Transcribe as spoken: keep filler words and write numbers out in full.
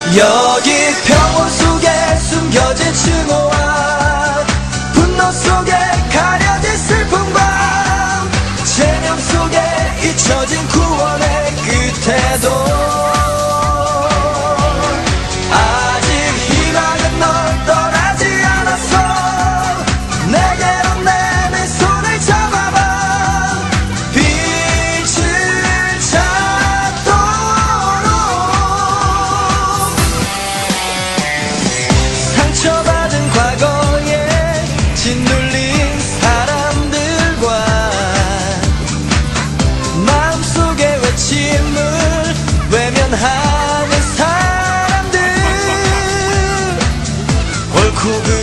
여기 평온 속에 숨겨진 증오와 분노 속에 가려진 슬픔과 체념 속에 잊혀진 구원의 끝에도 아직 희망은 널 떠나지 않았어. 내게로 내민 손을 잡아봐. 빛을 찾도록. 상처받은 과거에 짓눌린 사람들과 마음속의 외침을 외면하는 사람들. 옳고